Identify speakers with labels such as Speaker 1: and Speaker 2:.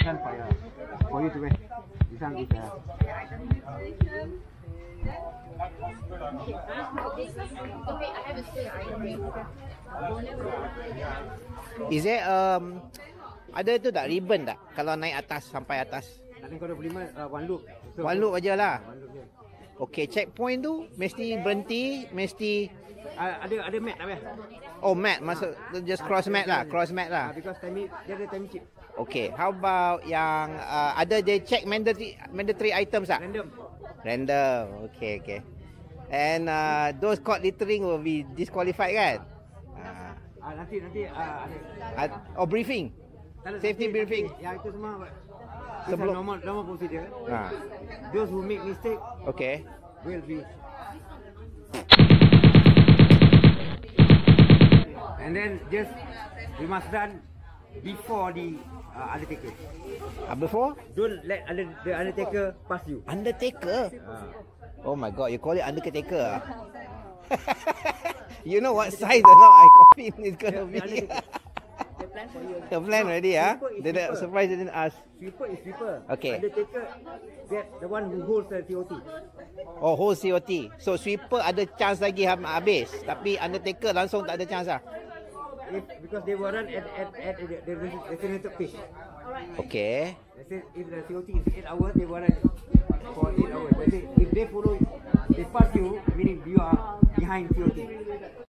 Speaker 1: one for you to wear. This one is
Speaker 2: Is there ada tu tak ribbon tak kalau naik atas sampai atas?
Speaker 1: Nanti kau dah beli one loop. So,
Speaker 2: One loop aja lah.
Speaker 1: One loop je.
Speaker 2: Okey, checkpoint tu mesti berhenti, mesti
Speaker 1: Ada mat tak payah?
Speaker 2: oh mat masuk just cross mat lah,
Speaker 1: Because dia ada time chip.
Speaker 2: Okay, how about yang ada dia check mandatory items tak? Random. Okay. And those caught littering will be disqualified kan?
Speaker 1: Nanti ada.
Speaker 2: Briefing. Safety briefing.
Speaker 1: Yang itu semua
Speaker 2: Sebelum
Speaker 1: normal procedure. Those who make mistake
Speaker 2: okay.
Speaker 1: will be. And then just we must run before the undertaker.
Speaker 2: Before?
Speaker 1: Don't let the undertaker pass you.
Speaker 2: Undertaker? Oh my god, you call it Undertaker? You know what size or not I coffin is gonna be? The plan already, The surprise didn't ask.
Speaker 1: Sweeper is sweeper.
Speaker 2: Okay.
Speaker 1: Undertaker, get the one who holds the COT.
Speaker 2: Oh, whole COT. So sweeper ada chance lagi habis, tapi Undertaker langsung tak ada chance lah.
Speaker 1: Because they will run at the designated pace.
Speaker 2: Okay.
Speaker 1: Let's say if the COT is 8 hours, they will run for 8 hours. Let's say if they pass you, meaning you are behind COT.